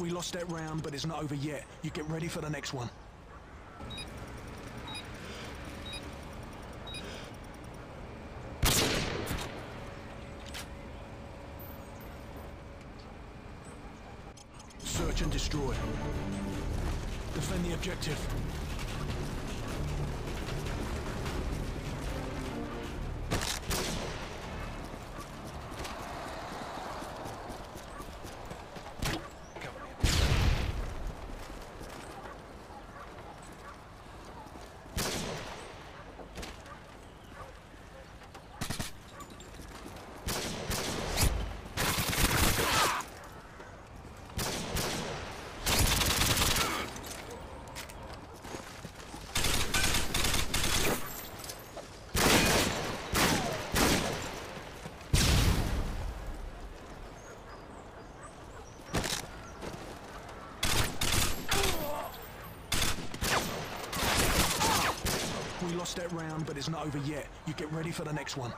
We lost that round, but it's not over yet. You get ready for the next one. Search and destroy. Defend the objective. We lost that round, but it's not over yet. You get ready for the next one.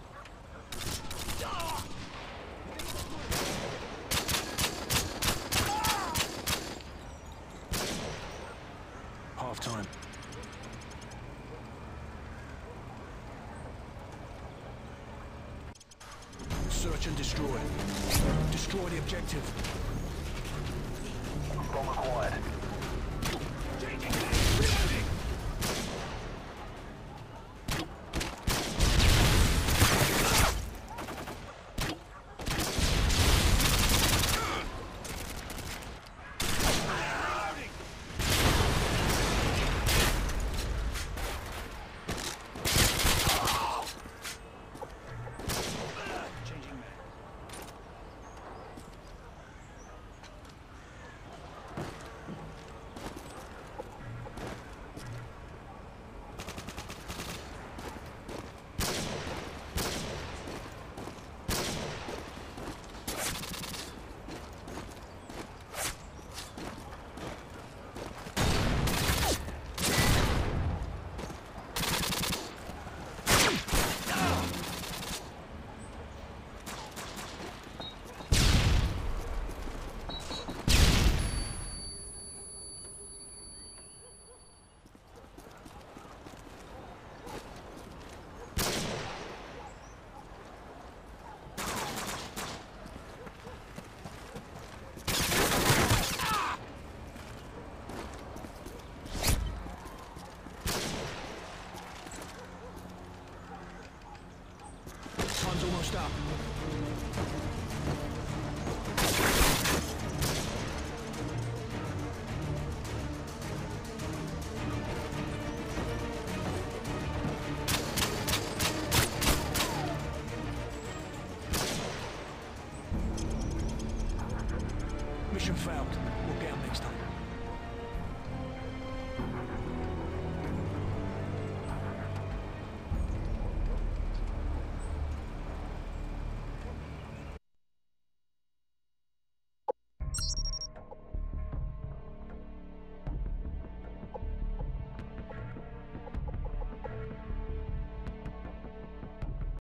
Half time. Search and destroy. Destroy the objective. Bomb acquired.